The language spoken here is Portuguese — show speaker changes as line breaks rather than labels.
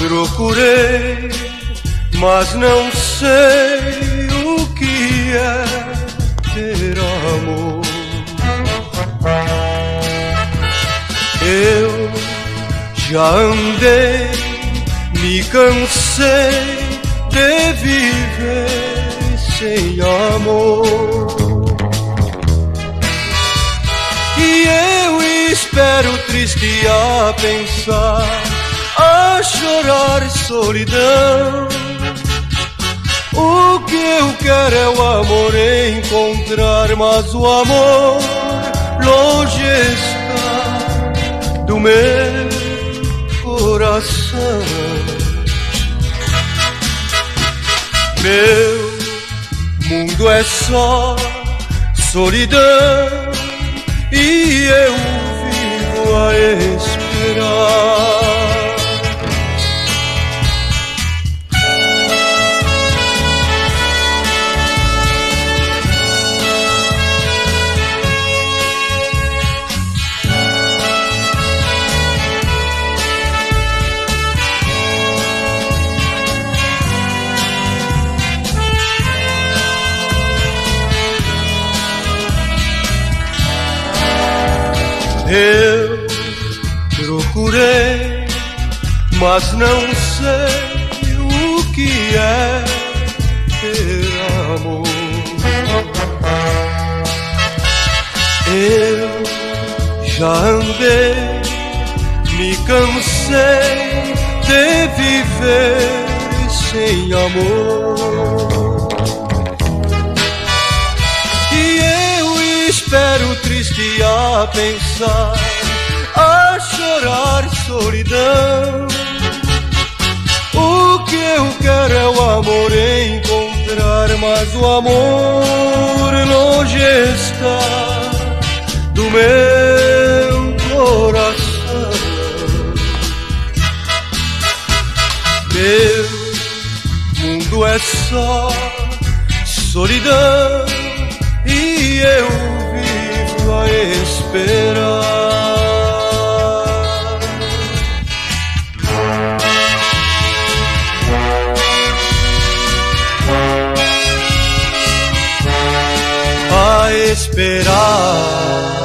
Procurei, mas não sei o que é ter amor. Eu já andei, me cansei de viver sem amor. E eu espero triste a pensar, a chorar solidão. O que eu quero é o amor encontrar, mas o amor longe está do meu coração. Meu mundo é só solidão e eu vivo a esperar. Eu procurei, mas não sei o que é ter amor. Eu já andei, me cansei de viver sem amor. E eu espero triste a pensar, a chorar solidão. O que eu quero é o amor encontrar, mas o amor longe está do meu coração. Meu mundo é só solidão e eu vivo a esperar. A esperar.